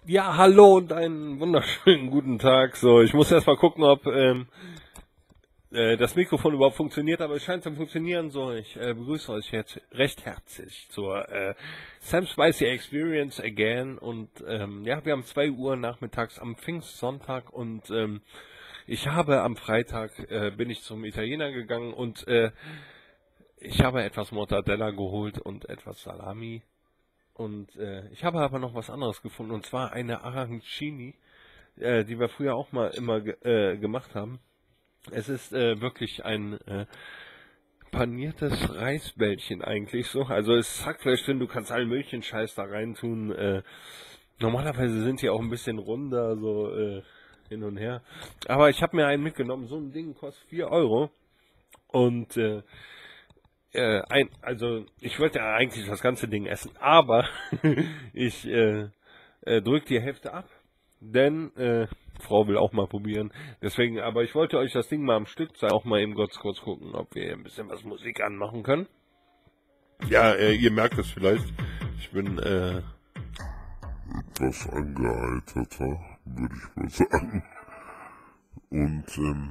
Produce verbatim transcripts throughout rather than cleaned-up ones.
Ja, hallo und einen wunderschönen guten Tag. So, ich muss erst mal gucken, ob ähm, äh, das Mikrofon überhaupt funktioniert, aber es scheint zu funktionieren. So, ich äh, begrüße euch jetzt recht herzlich zur äh, Sam Spicy Experience again. Und ähm, ja, wir haben zwei Uhr nachmittags am Pfingstsonntag und ähm, ich habe am Freitag äh, bin ich zum Italiener gegangen und äh, ich habe etwas Mortadella geholt und etwas Salami. Und äh, ich habe aber noch was anderes gefunden, und zwar eine Arancini, äh, die wir früher auch mal immer ge äh, gemacht haben. Es ist äh, wirklich ein äh, paniertes Reisbällchen eigentlich so. Also es ist Hackfleisch drin, du kannst allen möglichen Scheiß da reintun. Äh, normalerweise sind die auch ein bisschen runder, so äh, hin und her. Aber ich habe mir einen mitgenommen, so ein Ding kostet vier Euro. Und äh, äh, ein, also ich wollte ja eigentlich das ganze Ding essen, aber ich äh, äh, drück die Hälfte ab, denn äh, Frau will auch mal probieren. Deswegen, aber ich wollte euch das Ding mal am Stück zeigen, auch mal eben kurz, kurz gucken, ob wir ein bisschen was Musik anmachen können. Ja, äh, ihr merkt es vielleicht. Ich bin äh, etwas angeheiterter, würde ich mal sagen. Und ähm,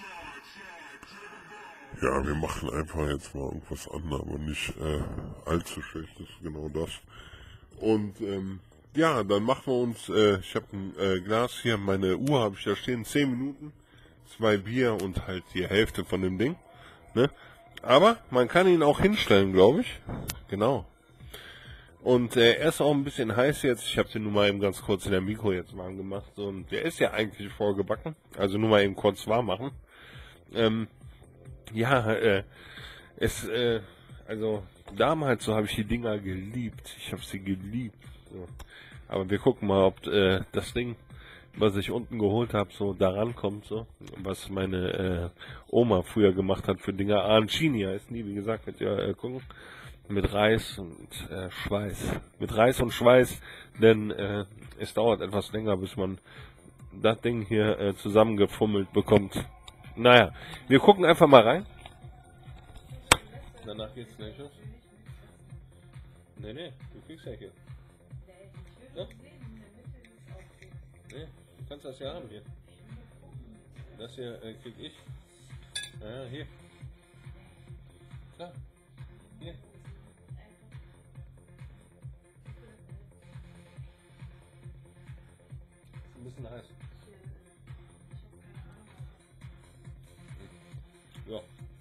ja, wir machen einfach jetzt mal irgendwas an, aber nicht äh, allzu schlecht, das ist genau das. Und ähm, ja, dann machen wir uns, äh, ich habe ein äh, Glas hier, meine Uhr habe ich da stehen, zehn Minuten, zwei Bier und halt die Hälfte von dem Ding. Ne? Aber man kann ihn auch hinstellen, glaube ich. Genau. Und äh, er ist auch ein bisschen heiß jetzt. Ich habe den nur mal eben ganz kurz in der Mikro jetzt warm gemacht. Und der ist ja eigentlich vorgebacken. Also nur mal eben kurz warm machen. Ähm, ja, äh, es, äh, also damals so habe ich die Dinger geliebt. Ich habe sie geliebt. So. Aber wir gucken mal, ob äh, das Ding, was ich unten geholt habe, so daran kommt, so. Was meine äh, Oma früher gemacht hat für Dinger. Arancini heißt nie, wie gesagt, mit ihr äh, gucken. Mit Reis und äh, Schweiß. Mit Reis und Schweiß, denn äh, es dauert etwas länger, bis man das Ding hier äh, zusammengefummelt bekommt. Naja, wir gucken einfach mal rein. Danach geht's gleich los. Nee, nee, du kriegst ja hier. Ja? Nee, du kannst das ja haben hier. Das hier äh, krieg ich. Ja, hier. Klar. Hier. Ein bisschen heiß. Ja.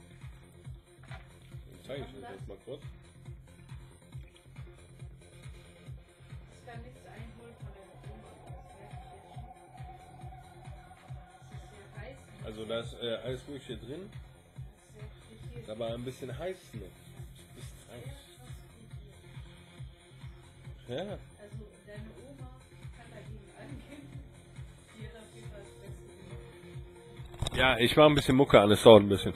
Dann zeige ich euch das mal kurz. Ich kann nichts einholen von der Oma. Das ist sehr heiß. Also da ist äh, alles Mögliche drin. Ist aber ein bisschen heiß noch. Ist heiß. Ja. Also deine Oma kann dagegen angehen. Die hat auf jeden Fall das Beste gemacht. Ja, ich war ein bisschen Mucke an, es dauert ein bisschen.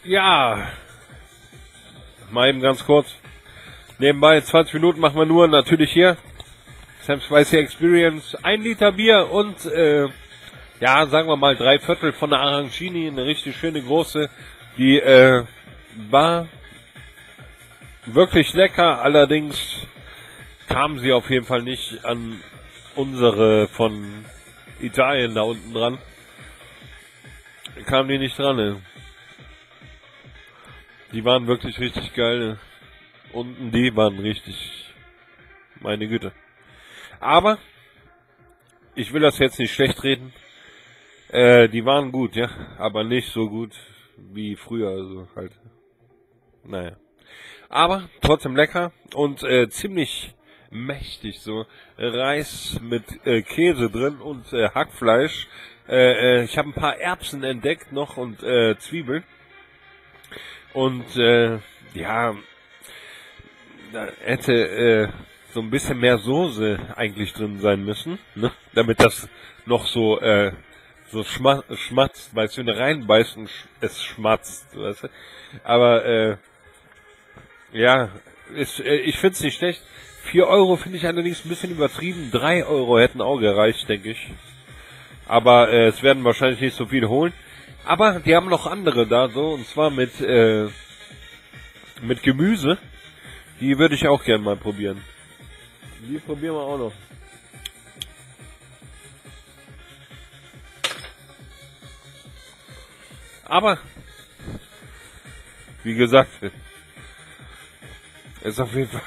Ja, mal eben ganz kurz. Nebenbei zwanzig Minuten machen wir nur natürlich hier. Sam Spicy Experience, ein Liter Bier und äh, ja, sagen wir mal drei Viertel von der Arancini, eine richtig schöne große. Die äh, war wirklich lecker, allerdings kam sie auf jeden Fall nicht an unsere von Italien da unten dran. Kam die nicht dran, ne? Die waren wirklich richtig geil, ne? Unten die waren richtig, meine Güte. Aber ich will das jetzt nicht schlecht reden. Äh, die waren gut, ja, aber nicht so gut wie früher, also halt. Naja. Aber trotzdem lecker und äh, ziemlich mächtig so. Reis mit äh, Käse drin und äh, Hackfleisch. Äh, äh, ich habe ein paar Erbsen entdeckt noch und äh, Zwiebeln. Und äh, ja, da hätte äh, so ein bisschen mehr Soße eigentlich drin sein müssen, ne? Damit das noch so äh, so schma schmatzt, weißt du, wenn du reinbeißt und sch es schmatzt, weißt du. Aber äh, ja, ist, äh, ich find's nicht schlecht. vier Euro finde ich allerdings ein bisschen übertrieben. drei Euro hätten auch gereicht, denke ich. Aber äh, es werden wahrscheinlich nicht so viele holen. Aber die haben noch andere da, so, und zwar mit, äh, mit Gemüse. Die würde ich auch gerne mal probieren. Die probieren wir auch noch. Aber, wie gesagt, ist auf jeden Fall,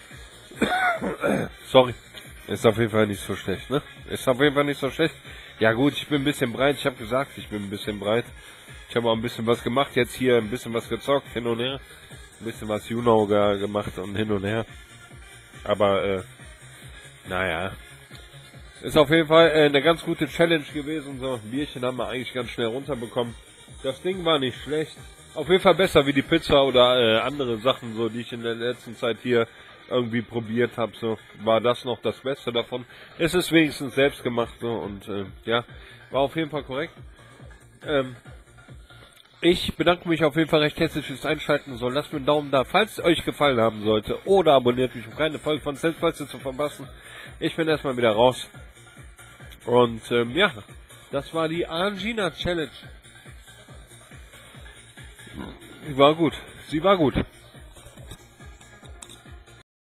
sorry, ist auf jeden Fall nicht so schlecht, ne? Ist auf jeden Fall nicht so schlecht. Ja gut, ich bin ein bisschen breit, ich habe gesagt, ich bin ein bisschen breit. Ich habe auch ein bisschen was gemacht, jetzt hier ein bisschen was gezockt, hin und her. Ein bisschen was Juno gemacht und hin und her. Aber, äh, naja. Ist auf jeden Fall äh, eine ganz gute Challenge gewesen. So, ein Bierchen haben wir eigentlich ganz schnell runterbekommen. Das Ding war nicht schlecht. Auf jeden Fall besser wie die Pizza oder äh, andere Sachen, so die ich in der letzten Zeit hier irgendwie probiert habe. So, war das noch das Beste davon. Es ist wenigstens selbst gemacht, so, und äh, ja, war auf jeden Fall korrekt. Ähm, Ich bedanke mich auf jeden Fall recht herzlich fürs Einschalten. So, lasst mir einen Daumen da, falls es euch gefallen haben sollte. Oder abonniert mich, um keine Folge von Sam Spicy zu verpassen. Ich bin erstmal wieder raus. Und ähm, ja, das war die Arangina Challenge. Sie war gut. Sie war gut.